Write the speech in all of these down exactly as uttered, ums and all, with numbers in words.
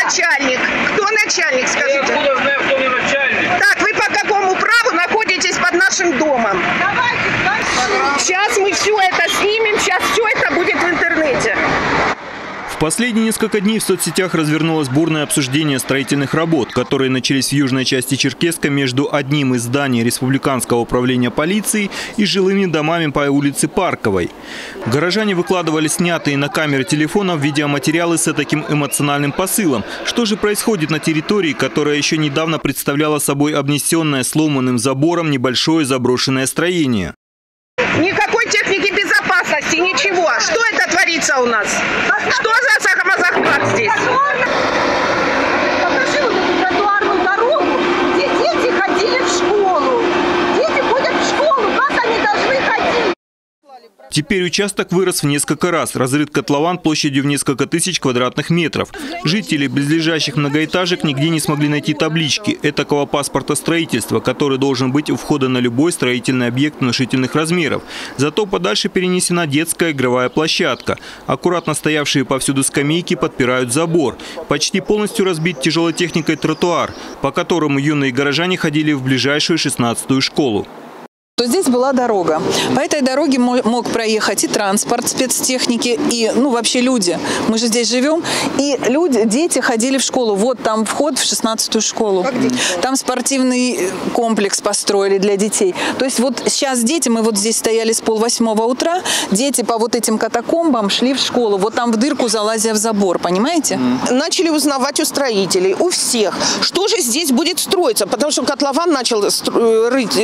начальник? Кто начальник, скажите? Я откуда знаю, кто мне начальник? Так, вы по какому праву находитесь под нашим домом? Сейчас мы все это снимем, сейчас все это будет в интернете. В последние несколько дней в соцсетях развернулось бурное обсуждение строительных работ, которые начались в южной части Черкесска между одним из зданий Республиканского управления полиции и жилыми домами по улице Парковой. Горожане выкладывали снятые на камеры телефонов видеоматериалы с таким эмоциональным посылом. Что же происходит на территории, которая еще недавно представляла собой обнесенное сломанным забором небольшое заброшенное строение? Никакой техники безопасности, ничего. Что это творится у нас? Что за самозахват здесь? Покажи вот эту тротуарную дорогу, где дети ходили в школу. Дети ходят в школу, как они должны ходить? Теперь участок вырос в несколько раз. Разрыт котлован площадью в несколько тысяч квадратных метров. Жители близлежащих многоэтажек нигде не смогли найти таблички этакого паспорта строительства, который должен быть у входа на любой строительный объект внушительных размеров. Зато подальше перенесена детская игровая площадка. Аккуратно стоявшие повсюду скамейки подпирают забор. Почти полностью разбит тяжелой техникой тротуар, по которому юные горожане ходили в ближайшую шестнадцатую школу. То здесь была дорога. По этой дороге мог проехать и транспорт спецтехники, и ну вообще люди. Мы же здесь живем. И люди, дети ходили в школу. Вот там вход в шестнадцатую школу. Там спортивный комплекс построили для детей. То есть вот сейчас дети, мы вот здесь стояли с полвосьмого утра, дети по вот этим катакомбам шли в школу. Вот там в дырку залазя в забор, понимаете? Начали узнавать у строителей, у всех, что же здесь будет строиться. Потому что котлован начал рыть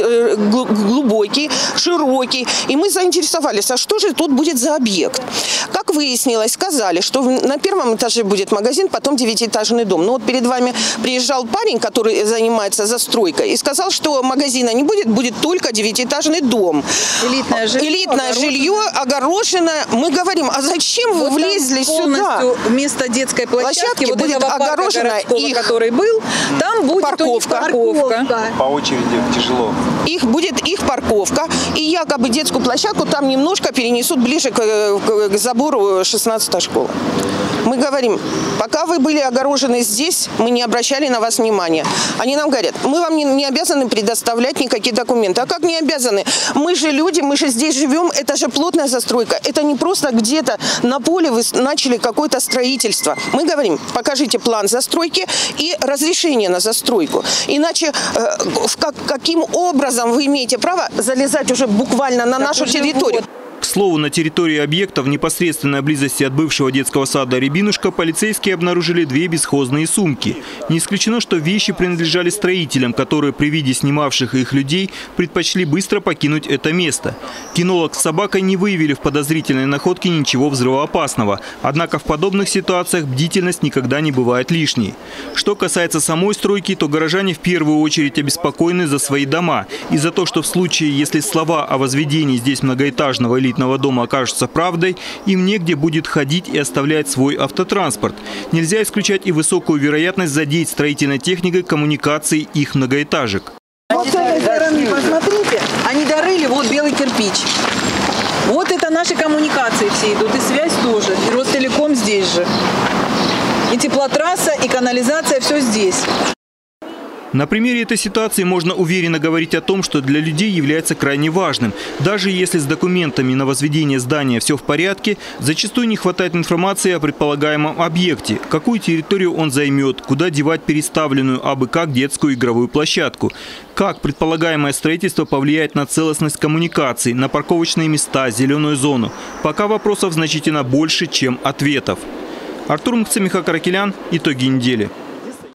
глубокий, широкий. И мы заинтересовались, а что же тут будет за объект? Как выяснилось, сказали, что на первом этаже будет магазин, потом девятиэтажный дом. Но вот перед вами приезжал парень, который занимается застройкой, и сказал, что магазина не будет, будет только девятиэтажный дом. Элитное жилье, Элитное жилье огороженное. Мы говорим, а зачем вы вот влезли сюда? Вместо детской площадки, Площадки вот будет этого огорожена их, который был, там будет парковка. парковка. По очереди тяжело. Их будет их парковка, и якобы детскую площадку там немножко перенесут ближе к, к, к забору шестнадцатой школы. Мы говорим, пока вы были огорожены здесь, мы не обращали на вас внимания. Они нам говорят, мы вам не, не обязаны предоставлять никакие документы. А как не обязаны? Мы же люди, мы же здесь живем, это же плотная застройка. Это не просто где-то на поле вы начали какое-то строительство. Мы говорим, покажите план застройки и разрешение на застройку. Иначе э, как, каким образом вы имеете право залезать уже буквально на нашу территорию? К слову, на территории объекта в непосредственной близости от бывшего детского сада «Рябинушка» полицейские обнаружили две бесхозные сумки. Не исключено, что вещи принадлежали строителям, которые при виде снимавших их людей предпочли быстро покинуть это место. Кинолог с собакой не выявили в подозрительной находке ничего взрывоопасного. Однако в подобных ситуациях бдительность никогда не бывает лишней. Что касается самой стройки, то горожане в первую очередь обеспокоены за свои дома и за то, что в случае, если слова о возведении здесь многоэтажного или элитного дома окажутся правдой, им негде будет ходить и оставлять свой автотранспорт. Нельзя исключать и высокую вероятность задеть строительной техникой коммуникации их многоэтажек. Вот с этой стороны, посмотрите, они дорыли вот белый кирпич. Вот это наши коммуникации все идут, и связь тоже, и Ростелеком здесь же. И теплотрасса, и канализация, все здесь. На примере этой ситуации можно уверенно говорить о том, что для людей является крайне важным. Даже если с документами на возведение здания все в порядке, зачастую не хватает информации о предполагаемом объекте, какую территорию он займет, куда девать переставленную абы как детскую игровую площадку, как предполагаемое строительство повлияет на целостность коммуникаций, на парковочные места, зеленую зону. Пока вопросов значительно больше, чем ответов. Артур Мухцамиха Каракелян. Итоги недели.